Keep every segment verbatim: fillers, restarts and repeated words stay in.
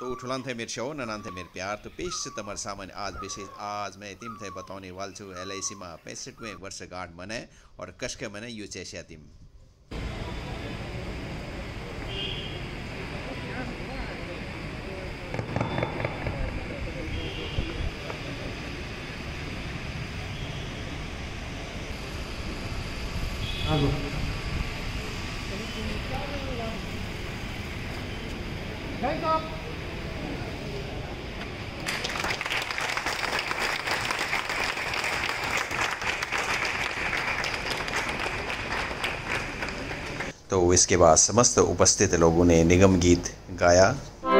तो उठलन थे मेरे शो ननान थे मेरे प्यार तो पेश से तमर सामने आज विशेष आज मैं तिम थे बताने वाल छु एल आई सी में पैंसठवें वर्षगांठ मने और कशके मने यू चेशिया तिम आगो तो इसके बाद समस्त उपस्थित लोगों ने निगम गीत गाया।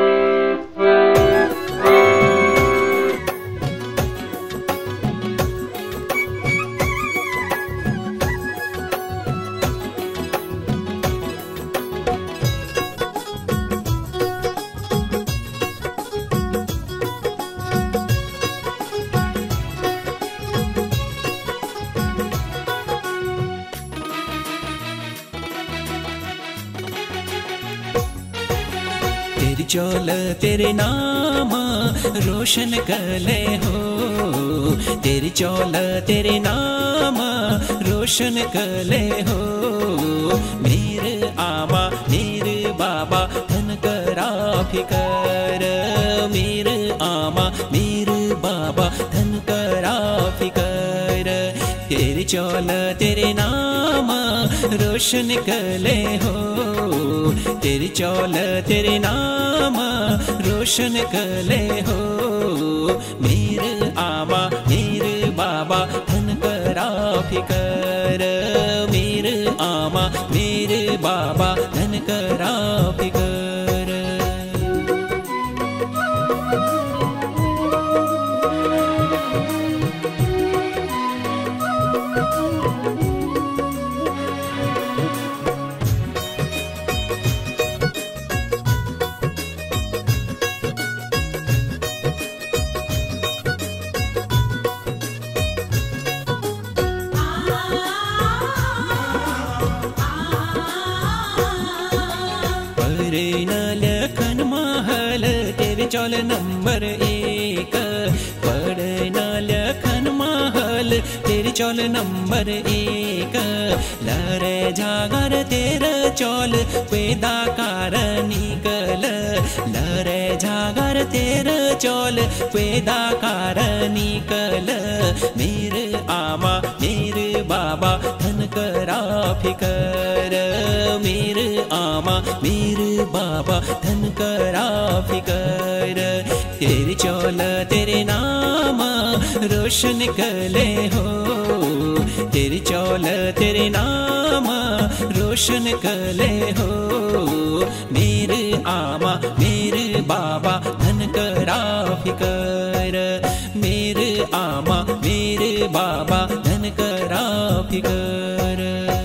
तेरी चोल तेरे नाम रोशन कले हो, तेरी चोल तेरे नाम रोशन कले हो। मेरे आमा मेरे बाबा धन करा फिकर, मेरे आमा मेरे बाबा धन करा फिकर। तेरी चोल तेरे नाम रोशन कले हो, तेरी चौल तेरे नाम रोशन कले हो। मेरे आमा मेरे बाबा धन करा फिकर, मेरे आमा मेरे बाबा धन करा फिकर। लखन महल तेरे चौल नंबर एक, पढ़ना लखन महल तेरे चौल नंबर एक। लरे जागर तेरा चौल पैदा कार निकल, लरे जागर तेरा चौल पैदा कार निकल। मेरे आमा मेरे बाबा धन करा फिकर, मेरे आमा मेरे बाबा धन करा फिकर। तेरे चौल तेरे नाम रोशन कले हो, तेरी चौल तेरे नाम रोशन कले हो। मेरे आमा मेरे बाबा धन करा फिकर, मेरे आमा मेरे बाबा धन करा फिकर।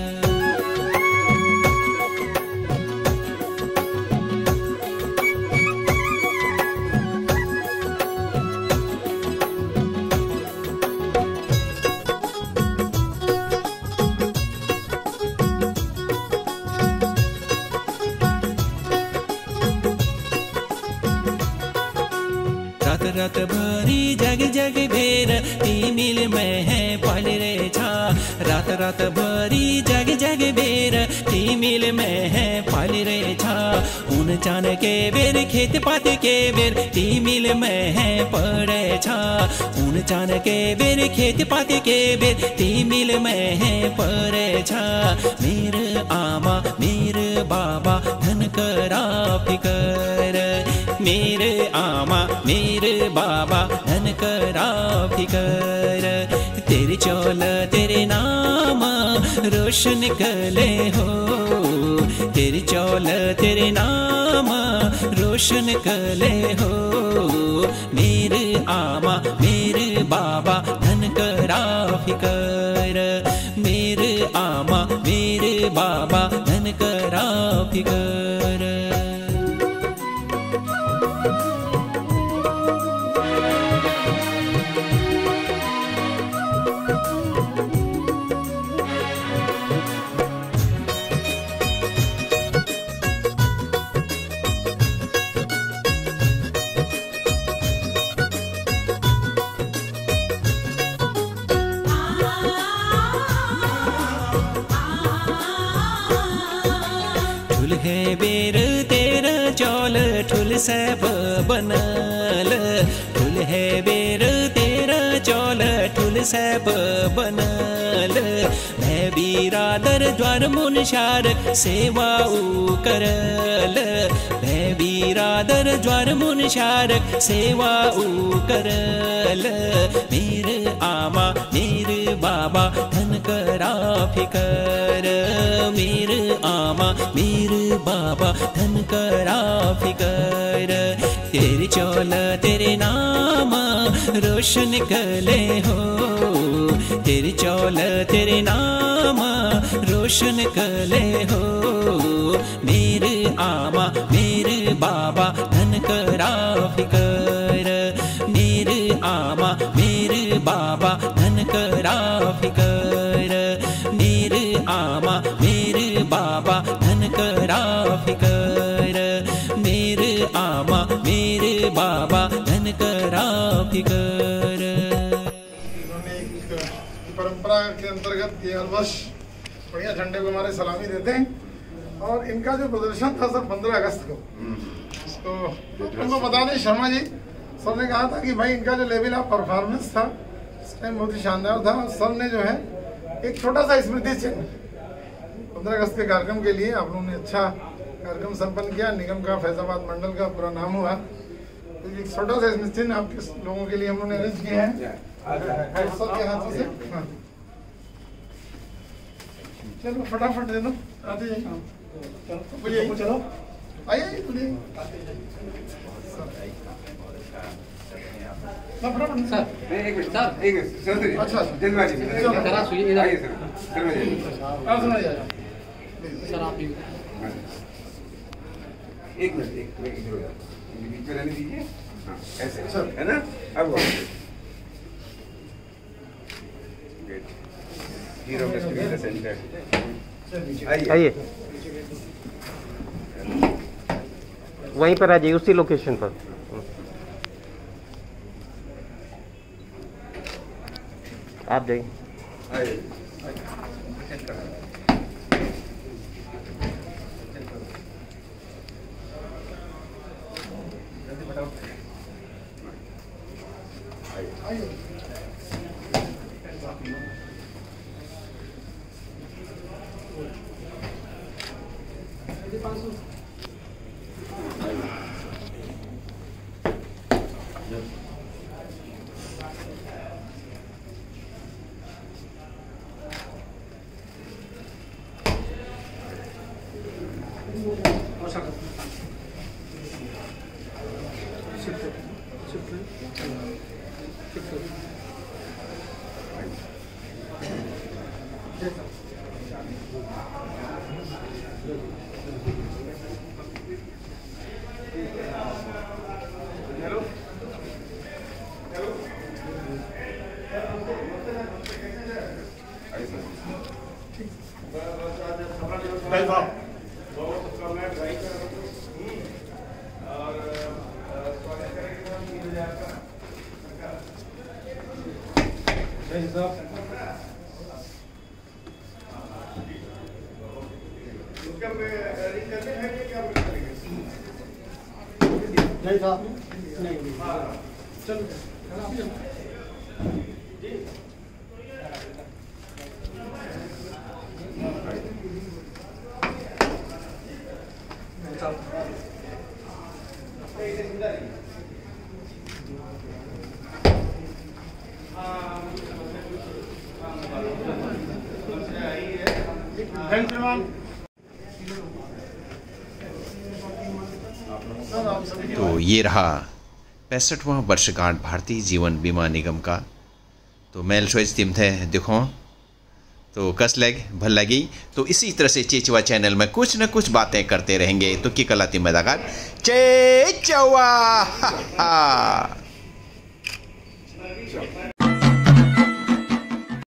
रात भरी जग जग भेर मिल में है पल रे छा, रात रात भरी जग जग भेर मिल में है पल रे छा। उन चान के बेर खेत पात के बेर मिल में है पड़े छा, उन चान के बेर खेत पात के बेर मिल में है पड़े छा। मेरे आमा मेरे बाबा धन करा फिकर, मेरे आमा मेरे बाबा धन करा फिकर। तेरी चौल तेरे नाम रोशन कले हो, तेरी चौल तेरे नाम रोशन कले हो। मेरे आमा मेरे बाबा धन करा फिकर, मेरे आमा मेरे बाबा धन करा फिकर। ठुल है बेर तेरा चौल ठुल सब बनल ठुल है बेर तेरा चौल ठुल सब बनल मैं बिरादर द्वार मुनशार सेवा उ करल मैं बिरादर द्वार मुनशार सेवा उ करल मेरे आमा मेरे बाबा धन करा फिकर मेरे आमा मेरे बाबा धन करा फिकर तेरी चौल तेरे नाम रोशन कले हो तेरी चौल तेरे नाम रोशन कले हो मेरे आमा मेरे बाबा धन करा फिकर मेरे आमा मेरे बाबा धन करा फिकर मेरे आमा मेरे बाबा धन करा फिकर मेरे आमा मेरे बाबा धन करा फिकर। इन्होंने एक परंपरा के अंतर्गत ये हर वर्ष बढ़िया झंडे को हमारे सलामी देते हैं और इनका जो प्रदर्शन था सर पंद्रह अगस्त को, तो उनको बता दें शर्मा जी सर ने कहा था कि भाई इनका जो लेवल ऑफ परफॉर्मेंस था इस टाइम बहुत ही शानदार था। सर ने जो है एक छोटा सा स्मृति चिन्ह पंद्रह अगस्त के कार्यक्रम के लिए आप लोगों ने अच्छा कार्यक्रम संपन्न किया, निगम का फैजाबाद मंडल का पूरा नाम हुआ, तो एक छोटा सा स्मृति चिन्ह आपके लोगों के लिए हम लोगों ने अरेंज किया है सर के हाथों से। हाँ चलो फटाफट दे दो, आते जाइए चलो चलो आइए बोलिए सर एक मिनट सर एक मिनट सर अच्छा जल्दबाजी जरा सुनिए आइए सर आप सुनाइए सर आप एक मिनट एक मिनट बीच में रहने दीजिए। हाँ ऐसे है ना अब हीरो मिस्टर सेंटर आइए वहीं पर आ जाइए उसी लोकेशन पर। आप जाइए नहीं साहब नहीं चलो तो ये रहा पैंसठवां वर्षगांठ भारतीय जीवन बीमा निगम का। तो मेल सोच तिम थे देखो तो कस लग भल लगी। तो इसी तरह से चेचवा चैनल में कुछ न कुछ बातें करते रहेंगे। तो की कला तिम मदागार चेचवा।